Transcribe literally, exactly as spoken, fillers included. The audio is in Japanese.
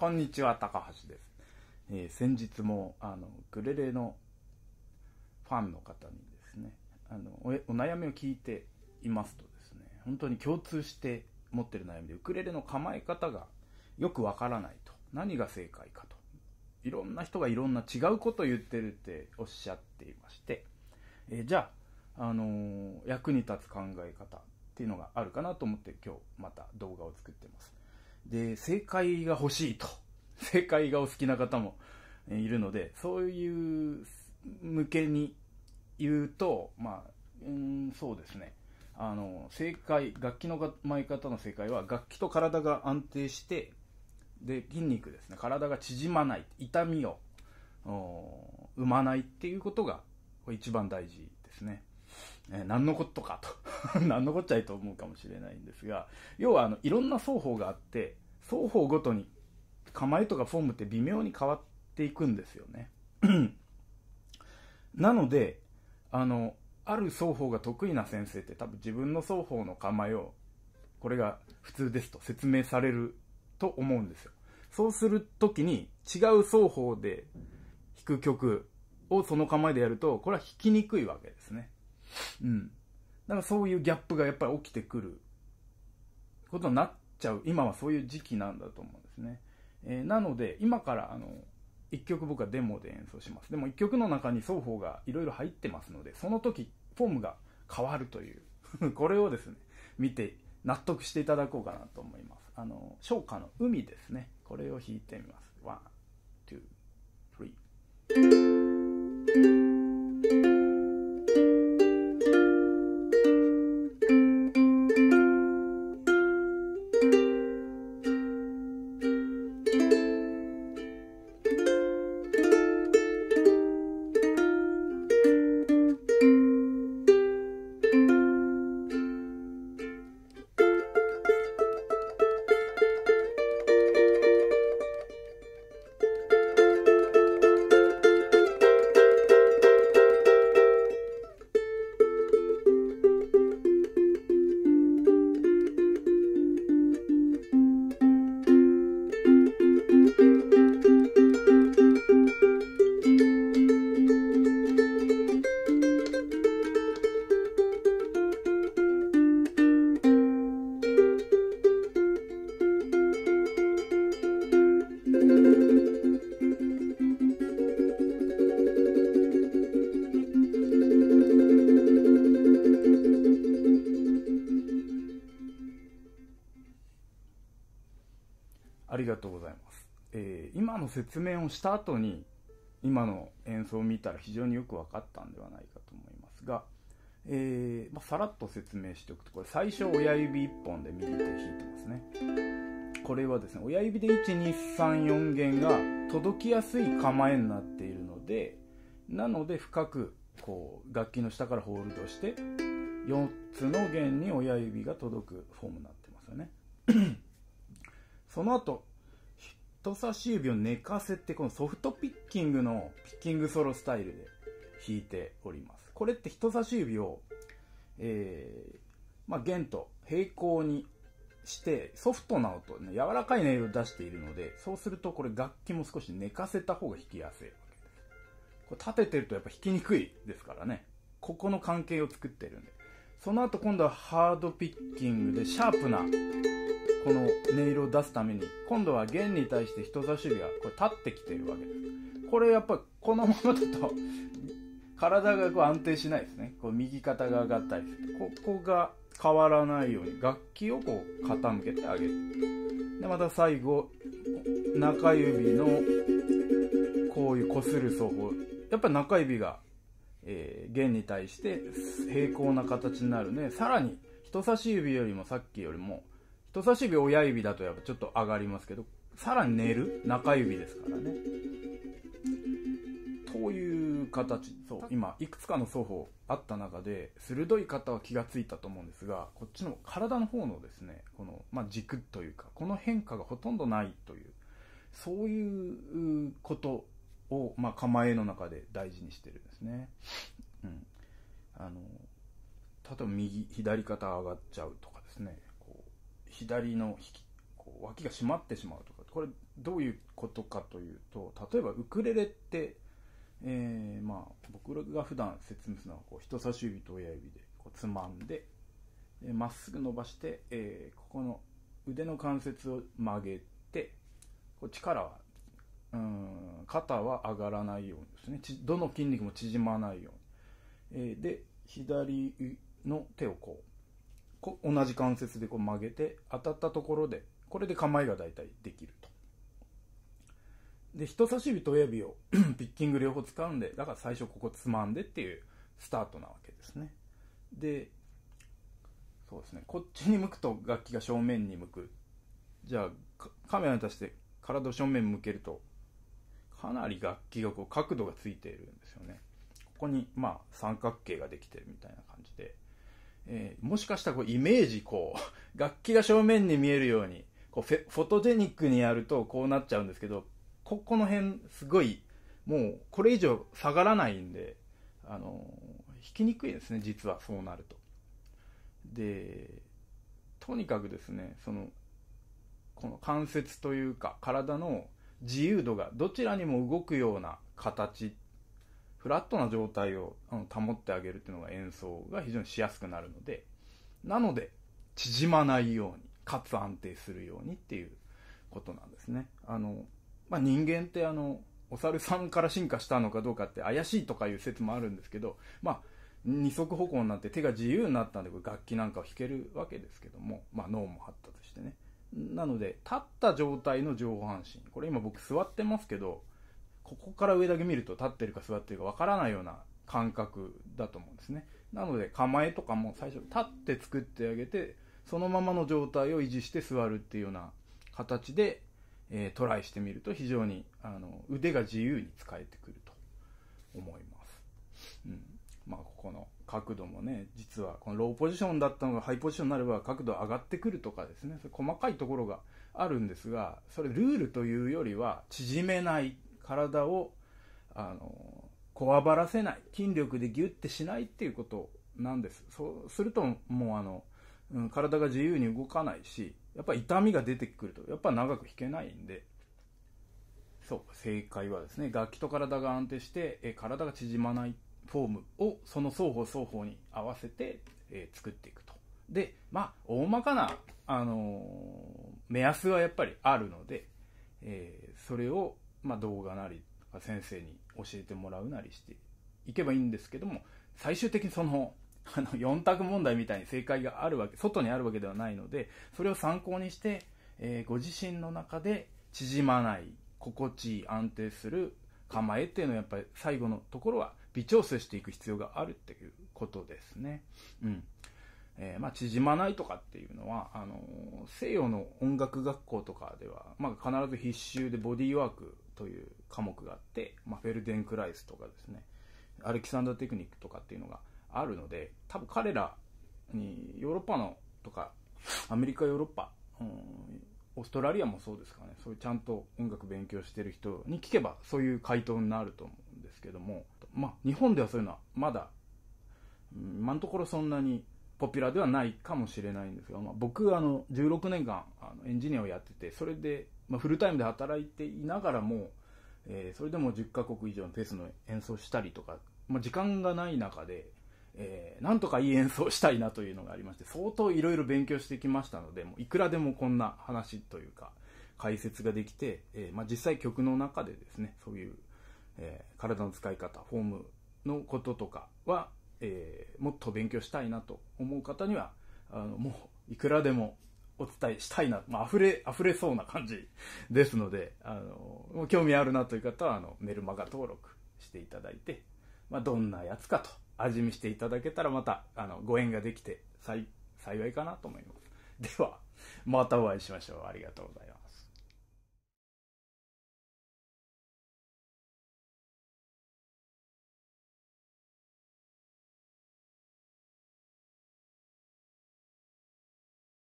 こんにちは、高橋です。えー先日もあのグレレのファンの方にですね、あの お, お悩みを聞いていますとですね、本当に共通して持っている悩みで、ウクレレの構え方がよくわからないと、何が正解かと、いろんな人がいろんな違うことを言ってるっておっしゃっていまして、えーじゃあ、あのー役に立つ考え方っていうのがあるかなと思って今日また動画を作ってます。で、正解が欲しいと、正解がお好きな方もえーいるので、そういう向けに言うと、まあ、うーん、そうですね。あの、正解、楽器の構え方の正解は、楽器と体が安定して、で、筋肉ですね、体が縮まない、痛みをお生まないっていうことが、これ一番大事ですね。えー何のことかと。何のこっちゃいと思うかもしれないんですが、要はあの、いろんな奏法があって、奏法ごとに構えとかフォームって微妙に変わっていくんですよね。なので、あの、ある奏法が得意な先生って多分自分の奏法の構えを、これが普通ですと説明されると思うんですよ。そうするときに違う奏法で弾く曲をその構えでやると、これは弾きにくいわけですね。うん。だからそういうギャップがやっぱり起きてくることになっちゃう。今はそういう時期なんだと思うんですね。えーなので、今からあの、一曲僕はデモで演奏します。でも一曲の中に奏法がいろいろ入ってますので、その時フォームが変わるというこれをですね、見て納得していただこうかなと思います。あの、唱歌の海ですね。これを弾いてみます。ワン、ツー、スリー。ありがとうございます。えー今の説明をした後に今の演奏を見たら非常によく分かったんではないかと思いますが、えーまあ、さらっと説明しておくと、これ最初親指いっぽんで右手弾いてますね。これはですね、親指でいち、に、さん、よん弦が届きやすい構えになっているので、なので深くこう楽器の下からホールドしてよっつの弦に親指が届くフォームになってますよね。その後人差し指を寝かせて、このソフトピッキングのピッキングソロスタイルで弾いております。これって人差し指を、えーまあ、弦と平行にしてソフトな音、ね、柔らかい音色を出しているので、そうするとこれ楽器も少し寝かせた方が弾きやすいわけです。これ立ててるとやっぱ弾きにくいですからね。ここの関係を作ってるんで、その後今度はハードピッキングでシャープなこの音色を出すために、今度は弦に対して人差し指がこれ立ってきているわけです。これやっぱりこのままだと体がこう安定しないですね。こう右肩が上がったりする。ここが変わらないように楽器をこう傾けてあげる。でまた最後中指のこういうこする奏法、やっぱり中指が、えー弦に対して平行な形になるね。さらに人差し指よりもさっきよりも、人差し指親指だとやっぱちょっと上がりますけど、さらに寝る中指ですからね。という形。そう今いくつかの奏法あった中で、鋭い方は気がついたと思うんですが、こっちの体の方のですね、この、まあ、軸というかこの変化がほとんどないという、そういうことを、まあ、構えの中で大事にしてるんですね。うん、あの例えば右左肩が上がっちゃうとかですね、こう左の引きこう脇が締まってしまうとか、 これどういうことかというと、例えばウクレレって、えー、まあ僕が普段説明するのはこう人差し指と親指でこうつまんでまっすぐ伸ばして、えー、ここの腕の関節を曲げて、こう力はうーん肩は上がらないようにですね、ちどの筋肉も縮まないように、えー、で左の手をこうこ同じ関節でこう曲げて当たったところで、これで構えがだいたいできると。で人差し指と親指をピッキング両方使うんで、だから最初ここつまんでっていうスタートなわけですね。でそうですね、こっちに向くと楽器が正面に向く。じゃあカメラに対して体を正面に向けるとかなり楽器がこう角度がついているんですよね。ここにまあ三角形ができてるみたいな感じで、えー、もしかしたらこうイメージこう楽器が正面に見えるようにこうフェフォトジェニックにやるとこうなっちゃうんですけど、ここの辺すごいもうこれ以上下がらないんで、あのー、弾きにくいですね、実はそうなると。でとにかくですね、そのこの関節というか体の自由度がどちらにも動くような形、フラットな状態を保ってあげるっていうのが演奏が非常にしやすくなるので、なので縮まないようにかつ安定するようにっていうことなんですね。あの、まあ、人間ってあのお猿さんから進化したのかどうかって怪しいとかいう説もあるんですけど、まあ二足歩行になって手が自由になったんで楽器なんかを弾けるわけですけども、まあ、脳も発達してね。なので立った状態の上半身、これ今僕座ってますけど、ここから上だけ見ると立ってるか座ってるかわからないような感覚だと思うんですね。なので構えとかも最初立って作ってあげて、そのままの状態を維持して座るっていうような形で、えー、トライしてみると非常にあの腕が自由に使えてくると思います。うんまあ、ここの角度もね、実はこのローポジションだったのがハイポジションになれば角度上がってくるとかですね、それ細かいところがあるんですが、それルールというよりは縮めない、体をあのこわばらせない、筋力でギュッてしないっていうことなんです。そうするともうあの、うん、体が自由に動かないし、やっぱり痛みが出てくるとやっぱ長く弾けないんで、そう正解はですね、楽器と体が安定してえ体が縮まないフォームをその双方双方に合わせて、えー、作っていくと。でまあ大まかな、あのー、目安はやっぱりあるので、えー、それを、まあ、動画なり先生に教えてもらうなりしていけばいいんですけども、最終的にそのあのよん択問題みたいに正解があるわけ、外にあるわけではないので、それを参考にして、えー、ご自身の中で縮まない、心地いい、安定する構えっていうのはやっぱり最後のところは微調整していく必要があるっていうことですね。うんえーまあ、縮まないとかっていうのはあの西洋の音楽学校とかでは、まあ、必ず必修でボディーワークという科目があって、まあ、フェルデンクライスとかですね、アレキサンダーテクニックとかっていうのがあるので、多分彼らにヨーロッパのとかアメリカヨーロッパ、うん、オーストラリアもそうですかね、そういうちゃんと音楽勉強してる人に聞けばそういう回答になると思うんですけども、まあ、日本ではそういうのはまだ、うん、今のところそんなにポピュラーではないかもしれないんですが、まあ、僕はあのじゅうろくねんかんあのエンジニアをやってて、それで、まあ、フルタイムで働いていながらも、えー、それでもじゅっカ国以上のペースの演奏したりとか、まあ、時間がない中で、えー、なんとかいい演奏したいなというのがありまして、相当いろいろ勉強してきましたので、もういくらでもこんな話というか解説ができて、えーまあ、実際曲の中でですね、そういう、えー、体の使い方、フォームのこととかは、えー、もっと勉強したいなと思う方にはあのもういくらでもお伝えしたいな、まあ、溢れ溢れそうな感じですので、あの興味あるなという方はあのメルマガ登録していただいて、まあ、どんなやつかと味見していただけたらまたあのご縁ができて幸いかなと思います。ではまたお会いしましょう。ありがとうございます。